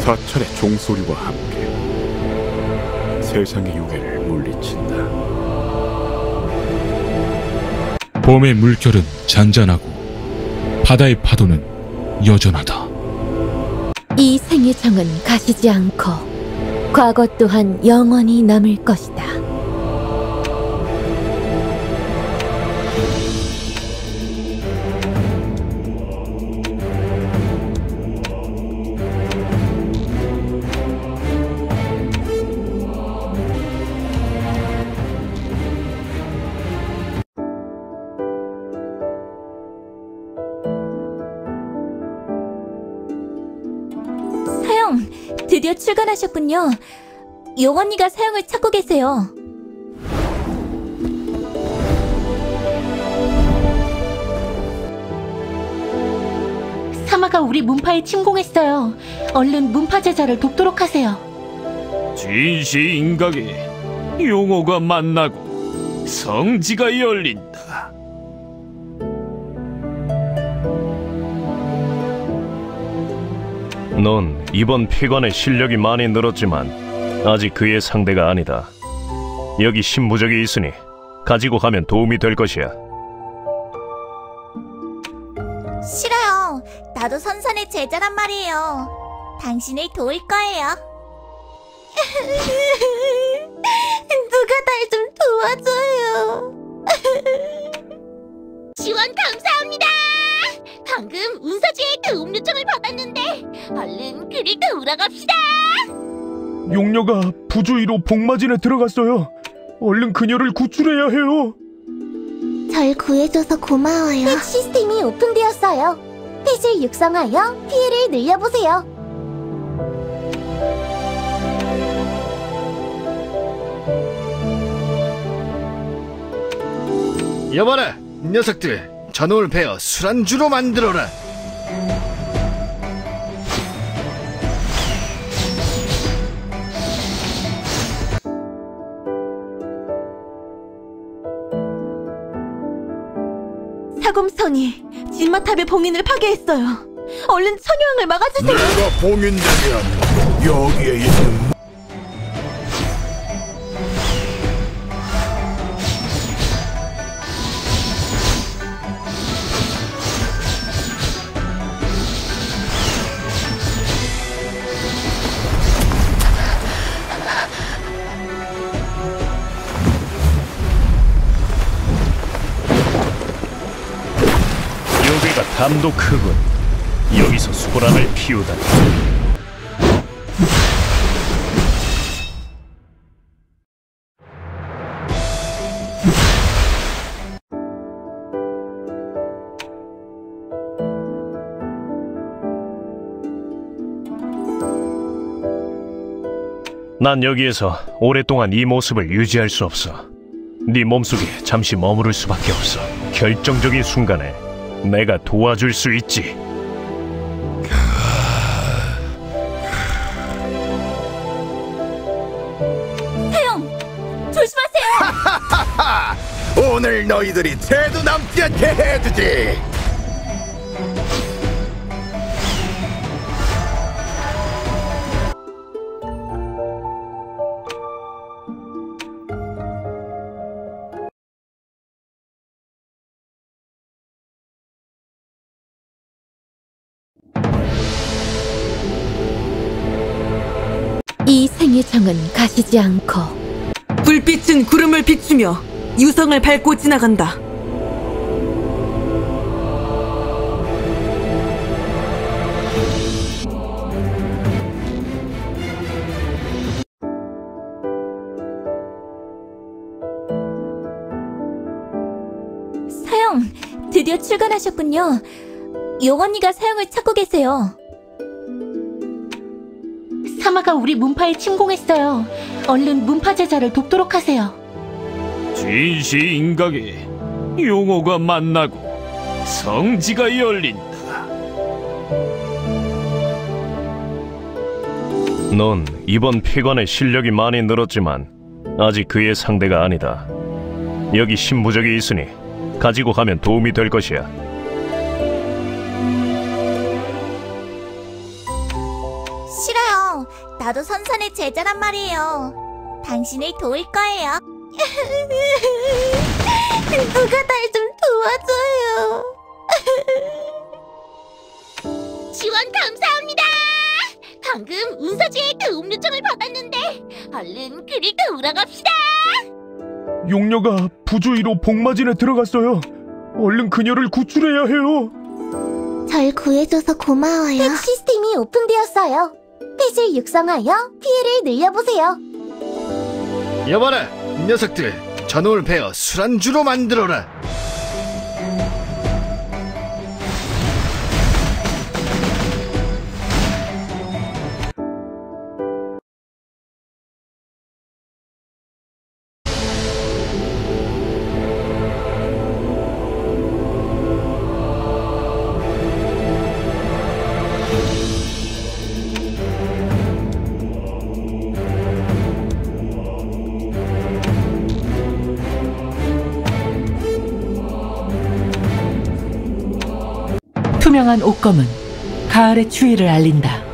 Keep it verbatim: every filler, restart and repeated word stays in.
사찰의 종소리와 함께 세상의 유해를 물리친다. 봄의 물결은 잔잔하고 바다의 파도는 여전하다. 이 생의 정은 가시지 않고 과거 또한 영원히 남을 것이다. 사형, 드디어 출근하셨군요. 용언니가 사형을 찾고 계세요. 사마가 우리 문파에 침공했어요. 얼른 문파 제자를 돕도록 하세요. 진시 인각에 용호가 만나고 성지가 열린다. 넌 이번 폐관의 실력이 많이 늘었지만 아직 그의 상대가 아니다. 여기 신부적이 있으니 가지고 가면 도움이 될 것이야. 싫어요. 나도 선산의 제자란 말이에요. 당신을 도울 거예요. 누가 날 좀 도와줘요. 지원 감사합니다. 방금 운서지의 도움 요청을 받았는데 얼른 그를 도우러 갑시다. 용녀가 부주의로 복마진에 들어갔어요. 얼른 그녀를 구출해야 해요. 절 구해줘서 고마워요. 핵 시스템이 오픈되었어요. 펫을 육성하여 피해를 늘려보세요. 여봐라, 녀석들. 저놈을 베어 술안주로 만들어라. 사곰성이 진마탑의 봉인을 파괴했어요. 얼른 천여왕을 막아주세요. 내가 봉인되면 여기에 있는 여기가 담도 크군. 여기서 소란을 피우다니. 난 여기에서 오랫동안 이 모습을 유지할 수 없어. 네 몸속에 잠시 머무를 수밖에 없어. 결정적인 순간에 내가 도와줄 수 있지. 태영! 조심하세요! 오늘 너희들이 태도 남지 않게 해주지. 이 생의 정은 가시지 않고 불빛은 구름을 비추며 유성을 밟고 지나간다. 사형, 드디어 출근하셨군요. 용언니가 사형을 찾고 계세요. 사마가 우리 문파에 침공했어요. 얼른 문파 제자를 돕도록 하세요. 진시 인각에 용호가 만나고 성지가 열린다. 넌 이번 폐관의 실력이 많이 늘었지만 아직 그의 상대가 아니다. 여기 신부적이 있으니 가지고 가면 도움이 될 것이야. 싫어요. 나도 선선의 제자란 말이에요. 당신을 도울 거예요. 누가 날 좀 도와줘요. 지원 감사합니다. 방금 운서지의 도움 요청을 받았는데 얼른 그를 도우러 갑시다. 용녀가 부주의로 복마진에 들어갔어요. 얼른 그녀를 구출해야 해요. 절 구해줘서 고마워요. 핵 시스템이 오픈되었어요. 펫을 육성하여 피해를 늘려보세요. 여봐라, 이 녀석들. 저놈을 베어 술안주로 만들어라. 투명한 옷검은 가을의 추위를 알린다.